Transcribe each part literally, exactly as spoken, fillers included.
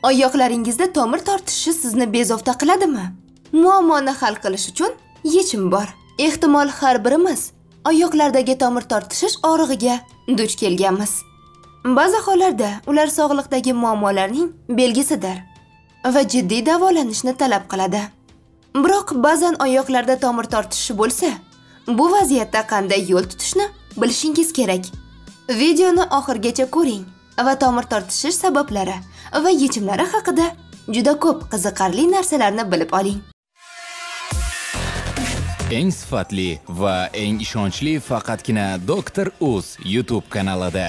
Oyoqlaringizda tomir tortishi sizni bezovta qiladimi? Muammoni hal qilish uchun yechim bor. Ehtimol har birimiz oyoqlardagi tomir tortishish og'rig'iga duch kelganmiz. Ba'zi hollarda ular sog'liqdagi muammolarning belgisidir va jiddiy davolanishni talab qiladi. Biroq ba'zan oyoqlarda tomir tortishi bo'lsa, bu vaziyatda qanday yo'l tutishni bilishingiz kerak. Videoni oxirigacha ko'ring va tomir tortishish sabablari va yechimlari haqida juda ko'p qiziqarli narsalarni bilib oling. Eng sifatli va eng ishonchli faqatgina Doktor Uz YouTube kanalida.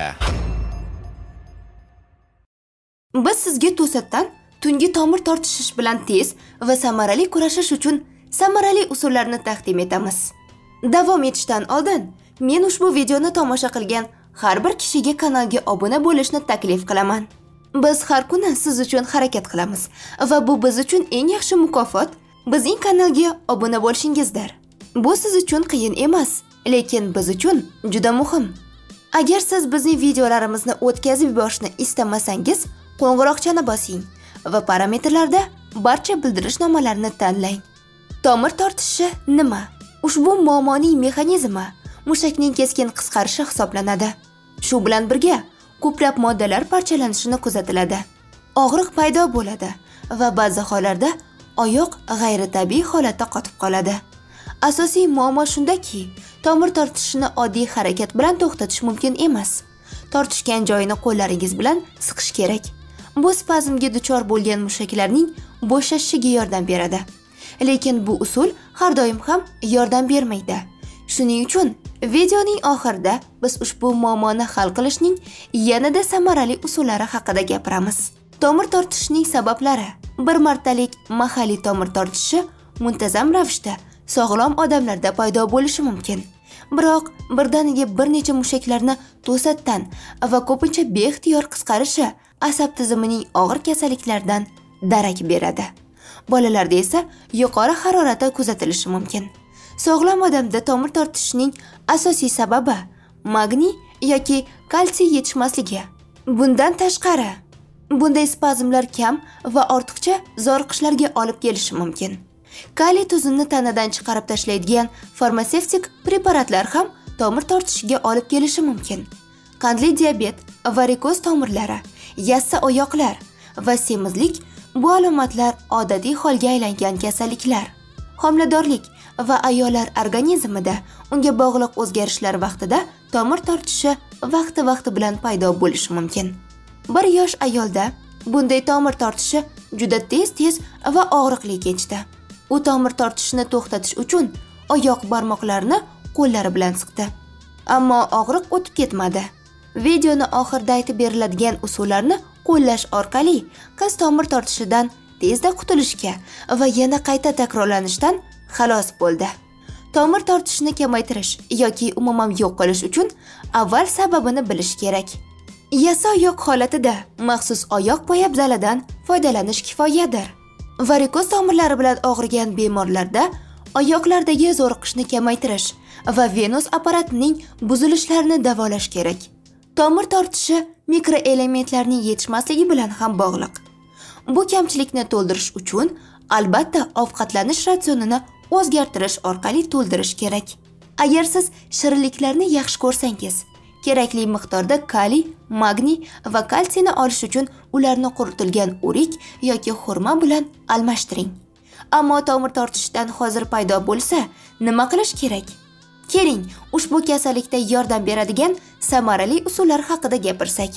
Biz sizga to'satdan tungi tomir tortishish bilan tez va samarali kurashish uchun samarali usullarni taqdim etamiz. Davom etishdan oldin men ushbu videoni tomosha qilgan har bir kishiga kanalga obuna bo'lishni taklif qilaman. Biz har kuni siz uchun harakat qilamiz va bu biz uchun eng yaxshi mukofot bizning kanalga obuna bo'lishingizdir. Bu siz uchun qiyin emas, lekin biz uchun juda muhim. Agar siz bizning videolarimizni o'tkazib yuborishni istamasangiz, qo'ng'iroqchani bosing va parametrlarda barcha bildirishnomalarni tanlang. Tomir tortishi nima? Ushbu muammoning mexanizmi mushakning keskin qisqarishi hisoblanadi. Shu bilan birga ko'plab moddalar parchalanishini kuzatiladi. Og'riq paydo bo'ladi va ba'zi hollarda oyoq g'ayritabiiy holatda qotib qoladi. Asosiy muammo shundaki, tomir tortishini oddiy harakat bilan to'xtatish mumkin emas. Tortishgan joyini qo'llaringiz bilan siqish kerak. Bu spazmga duchor bo'lgan mushaklarning bo'shashishiga yordam beradi. Lekin bu usul har doim ham yordam bermaydi. Shuning uchun videoning oxirida biz ushbu muammoni hal qilishning yanada samarali usullari haqida gapiramiz. Tomir tortishning sabablari. Bir martalik mahalliy tomir tortishi muntazam ravishda sog'lom odamlarda paydo bo'lishi mumkin. Biroq birdaniga bir necha mushaklarni to'satdan va ko'pincha beixtiyor qisqarishi asab tizimining og'ir kasalliklaridan darak beradi. Bolalarda esa yuqori harorati kuzatilishi mumkin. Sog'lom odamda tomir tortishining asosiy sababi magniy yoki kalsiy yetishmasligi. Bundan tashqari, bunday spazmlar kam va ortiqcha zoriqishlarga olib kelishi mumkin. Kaliy tuzini tanadan chiqarib tashlaydigan farmatsevtik preparatlar ham tomir tortishiga olib kelishi mumkin. Qandli diabet, varikoz tomirlari, yassa oyoqlar va semizlik bu alomatlar odatiy holga aylangan kasalliklar. Homiladorlik va ayollar organizmida unga bog'liq o'zgarishlar vaqtida tomir tortishi vaqti-vaqti bilan paydo bo'lishi mumkin. Bir yosh ayolda bunday tomir tortishi juda tez-tez va og'riqli kechdi. U tomir tortishini to'xtatish uchun oyoq barmoqlarini qo'llari bilan siqdi. Ammo og'riq o'tib ketmadi. Videoni oxirida aytib beriladigan usullarni qo'llash orqali qiz tomir tortishidan tezda qutulishga va yana qayta takrorlanishdan xalos bo'ldi. Tomir tortishini kamaytirish yoki umuman yo'q qilish uchun avval sababini bilish kerak. Yassa oyoq holatida maxsus oyoq poyabzalidan foydalanish kifoyadir. Varikoz tomirlari bilan og'rigan bemorlarda oyoqlardagi zo'riqishni kamaytirish va venus apparatining buzilishlarini davolash kerak. Tomir tortishi mikroelementlarning yetishmasligi bilan ham bog'liq. Bu kamchilikni to'ldirish uchun albatta ovqatlanish ratsionini o'zgartirish orqali to'ldirish kerak. Agar siz shirinliklarni yaxshi ko'rsangiz, kerakli miqdorda kaliy, magniy va kalsiyni olish uchun ularni quritilgan o'rik yoki xurmo bilan almashtiring. Ammo tomir tortishdan hozir paydo bo'lsa, nima qilish kerak? Keling, ushbu kasallikda yordam beradigan samarali usullar haqida gapirsak.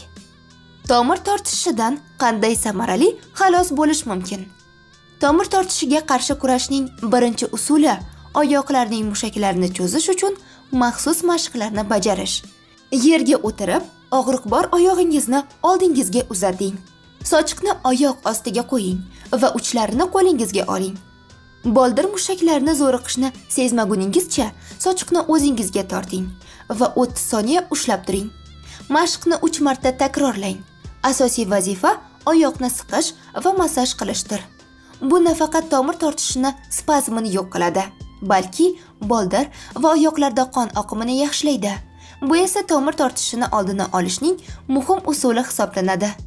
Tomir tortishidan qanday samarali xalos bo'lish mumkin? Tomir tortishiga qarshi kurashning birinchi usuli oyoqlarning mushaklarini cho'zish uchun maxsus mashqlarni bajarish. Yerga o'tirib, og'riqbor oyog'ingizni oldingizga uzating. Sochiqni oyoq ostiga qo'ying va uchlarini qo'lingizga oling. Boldir mushaklarini zo'riqishni sezmaguningizcha sochiqni o'zingizga torting va o'ttiz soniya ushlab turing. Mashqni uch marta takrorlang. Asosiy vazifa oyoqni siqish va massaj qilishdir. Bu nafaqat tomir tortishini spazmini yo'q qiladi, balki boldir va oyoqlarda qon oqimini yaxshilaydi. Bu esa tomir tortishini oldini olishning muhim usuli hisoblanadi.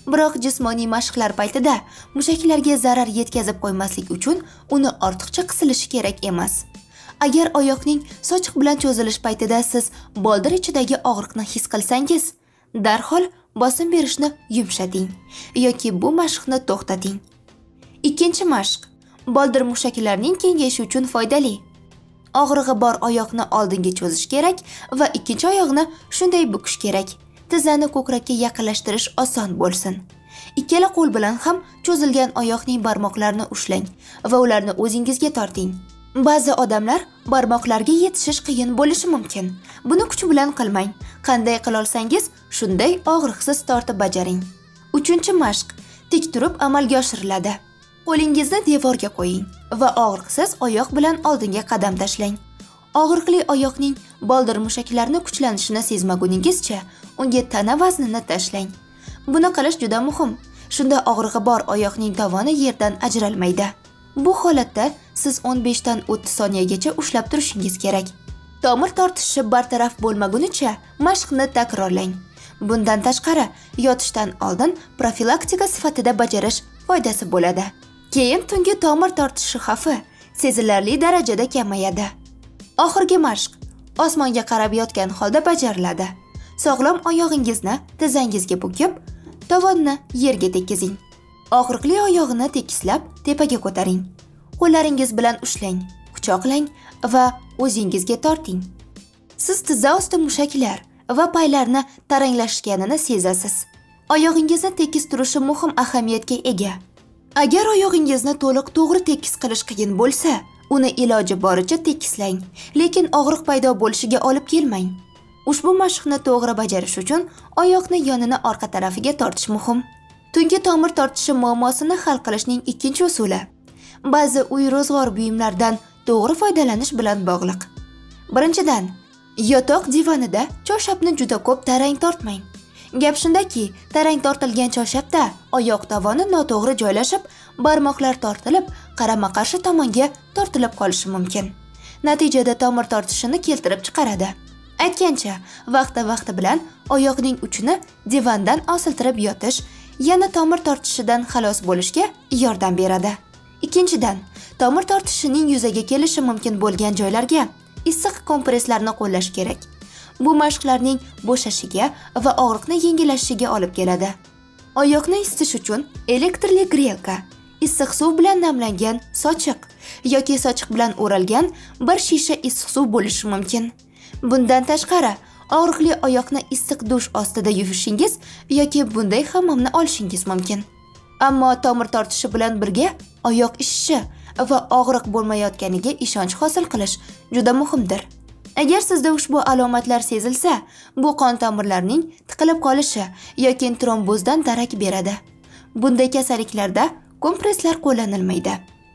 Biroq jismoniy mashqlar paytida mushaklarga zarar yetkazib qo'ymaslik uchun uni ortiqcha qisilishi kerak emas. Agar oyoqning sochiq bilan cho'zilish paytida siz boldir ichidagi og'riqni his qilsangiz, darhol bosim berishni yumshating yoki bu mashqni to'xtating. Ikkinchi mashq boldir mushaklarining kengayishi uchun foydali. Og'rig'i bor oyoqni oldinga cho'zish kerak va ikkinchi oyoqni shunday bukish kerak. Tizzani ko'krakka yaqinlashtirish oson bo'lsin. Ikkala qo'l bilan ham cho'zilgan oyoqning barmoqlarini ushlang va ularni o'zingizga torting. Ba'zi odamlar barmoqlarga yetishish qiyin bo'lishi mumkin. Buni kuch bilan qilmang. Qanday qila olsangiz, shunday og'riqsiz tortib bajaring. Uchinchi mashq tik turib amalga oshiriladi. Qo'lingizni devorga qo'ying va og'riqsiz oyoq bilan oldinga qadam tashlang. Og'riqli oyoqning boldir mushaklarini kuchlanishini sezmaguningizcha unga tana vaznini tashlang. Buni qilish juda muhim. Shunda og'rig'i bor oyoqning tovoni yerdan ajralmaydi. Bu holatda siz o'n besh dan o'ttiz soniyagacha ushlab turishingiz kerak. Tomir tortishi bartaraf bo'lmagunicha mashqni takrorlang. Bundan tashqari, yotishdan oldin profilaktika sifatida bajarish foydasi bo'ladi. Keyin tungi tomir tortishi xavfi sezilarli darajada kamayadi. Oxirgi mashq osmonga qarab yotgan holda bajariladi. Sog'lom oyog'ingizni tizzangizga bukib, tovonni yerga tekkizing. Og'riqli oyog'ini tekislab tepaga ko'taring. Qo'llaringiz bilan ushlang, quchoqlang va o'zingizga torting. Siz tizza osti mushaklar va paylarni taranglashganini sezasiz. Oyog'ingizni tekis turishi muhim ahamiyatga ega. Agar oyog'ingizni to'liq to'g'ri tekis qilish qiyin bo'lsa, uni iloji boricha tekislang, lekin og'riq paydo bo'lishiga olib kelmang. Ushbu mashqni to'g'ri bajarish uchun oyoqni yonini orqa tarafiga tortish muhim. Tungi tomir tortishi muammosini hal qilishning ikkinchi usuli ba'zi uy ro'zg'or buyumlaridan to'g'ri foydalanish bilan bog'liq. Birinchidan, yotoq divanida cho'shapni juda ko'p tarang tortmang. Gap shundaki, tarang tortilgan cho'shapda oyoq tovoni noto'g'ri joylashib, barmoqlar tortilib, qarama-qarshi tomonga tortilib qolishi mumkin. Natijada tomir tortishini keltirib chiqaradi. Aytgancha, vaqti-vaqti bilan oyoqning uchini divandan osiltirib yotish yana tomir tortishidan xalos bo'lishga yordam beradi. Ikkinchidan, tomir tortishining yuzaga kelishi mumkin bo'lgan joylarga issiq kompresslarni qo'llash kerak. Bu mashqlarning bo'shashiga va og'riqni yengillashishiga olib keladi. Oyoqni isitish uchun elektrli grelka, issiq suv bilan namlangan sochiq yoki sochiq bilan o'ralgan bir shisha issiq suv bo'lishi mumkin. Bundan tashqari, og'riqli oyoqni issiq dush ostida yuvishingiz yoki bunday hammomni olishingiz mumkin. Ammo tomir tortishi bilan birga oyoq ishishi va og'riq bo'lmayotganiga ishonch hosil qilish juda muhimdir. Agar sizda ushbu alomatlar sezilsa, bu qon tomirlarining tiqilib qolishi yoki trombozdan darak beradi. Bunday kasalliklarda kompresslar qo'llanilmaydi.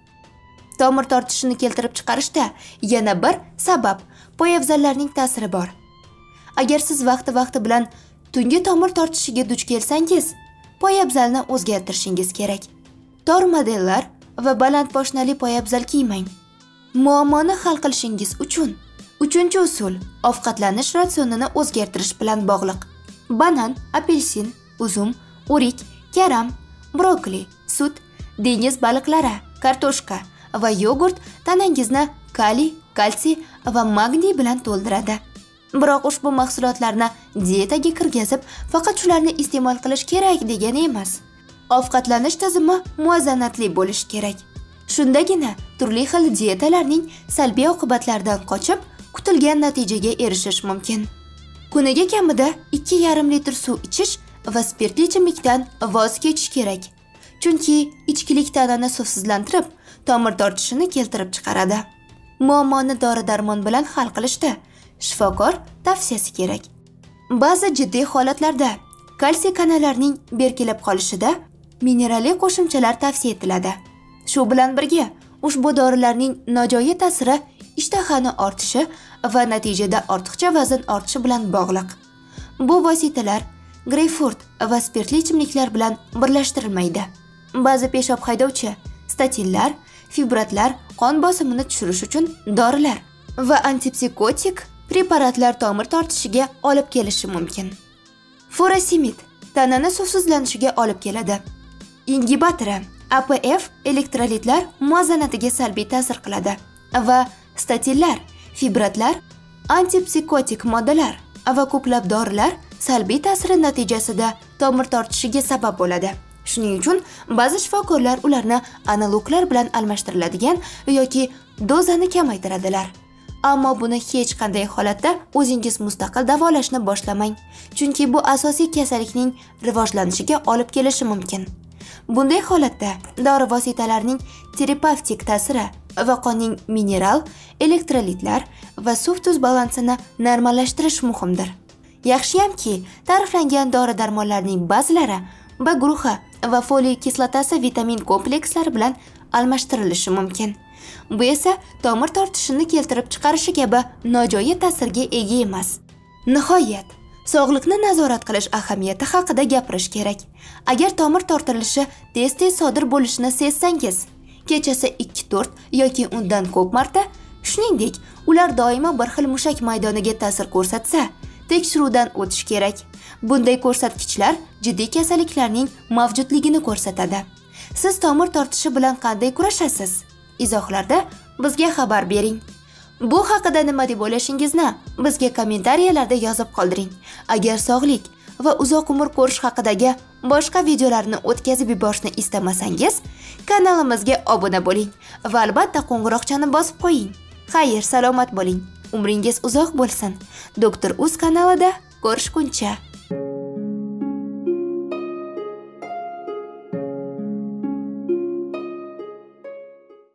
Tomir tortishini keltirib chiqarishda yana bir sabab poyabzallarning ta'siri bor. Agar siz vaqti-vaqti bilan tungi tomir tortishiga duch kelsangiz, poyabzalni o'zgartirishingiz kerak. Tor modellar va baland poshnali poyabzal kiymang. Muammoni hal qilishingiz uchun uchinchi usul ovqatlanish ratsionini o'zgartirish bilan bog'liq. Banan, apelsin, uzum, o'rik, karam, brokoli, sut, dengiz baliqlari, kartoshka va yogurt tanangizni kaliy, kalsiy va magniy bilan to'ldiradi. Biroq ushbu mahsulotlarni diyetaga kirgizib, faqat shularni iste'mol qilish kerak degani emas. Ovqatlanish tizimi muvozanatli bo'lishi kerak. Shundagina turli xil diyetalarning salbiy oqibatlaridan qochib, kutilgan natijaga erishish mumkin. Kuniga kamida ikki yarim litr suv ichish va spirtli ichimlikdan voz kechish kerak. Chunki ichkilik tanani suvsizlantirib, tomir tortishini keltirib chiqaradi. Muammoni dori-darmon bilan hal qilishda shifokor tavsiyasi kerak. Ba'zi jiddiy holatlarda kalsiy kanallarining berkilib qolishida mineralli qo'shimchalar tavsiya etiladi. Shu bilan birga, ushbu dorilarning nojo'ya ta'siri ishtahani ortishi va natijada ortiqcha vazn ortishi bilan bog'liq. Bu vositalar greyfurt va spirtli ichimliklar bilan birlashtirilmaydi. Ba'zi peshob haydovchi statinlar, fibratlar, qon bosimini tushirish uchun dorilar va antipsikotik preparatlar tomir tortishiga olib kelishi mumkin. Furosemid tanani suvsizlanishiga olib keladi. Ingibatori A P F elektrolitlar muvozanatiga salbiy ta'sir qiladi va statinlar, fibratlar, antipsikotik moddalar va ko'plab dorilar salbiy ta'siri natijasida tomir tortishiga sabab bo'ladi. Shuning uchun ba'zi shifokorlar ularni analoglar bilan almashtiriladigan yoki dozani kamaytiradilar. Ammo buni hech qanday holatda o'zingiz mustaqil davolashni boshlamang, chunki bu asosiy kasallikning rivojlanishiga olib kelishi mumkin. Bunday holatda dori vositalarining terapevtik ta'siri va qonning mineral, elektrolitlar va suv-tuz balansini normallashtirish muhimdir. Yaxshiyamki, ta'riflangan dori-darmonlarning ba'zilari B guruhi va foliy kislotasi vitamin komplekslari bilan almashtirilishi mumkin. Bu esa tomir tortishini keltirib chiqarishi kabi nojo'ya ta'sirga ega emas. Nihoyat, sog'liqni nazorat qilish ahamiyati haqida gapirish kerak. Agar tomir tortilishi tez-tez sodir bo'lishini sezsangiz, kechasi ikki to'rt yoki undan ko'p marta, shuningdek, ular doimo bir xil mushak maydoniga ta'sir ko'rsatsa, tekshiruvdan o'tish kerak. Bunday ko'rsatkichlar jiddiy kasalliklarning mavjudligini ko'rsatadi. Siz tomir tortishi bilan qanday kurashasiz? Izohlarda bizga xabar bering. Bu haqida nima deb o'ylashingizni bizga kommentariyalarda yozib qoldiring. Agar sog'lik va uzoq umr ko'rish haqidagi boshqa videolarni o'tkazib yuborishni istamasangiz, kanalimizga obuna bo'ling va albatta qo'ng'iroqchani bosib qo'ying. Xayr, salomat bo'ling. Umringiz uzoq bo'lsin. Doktor Uz kanalida ko'rishguncha.